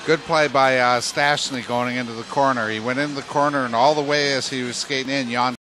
Good play by Stashny going into the corner. He went into the corner, and all the way as he was skating in, Jan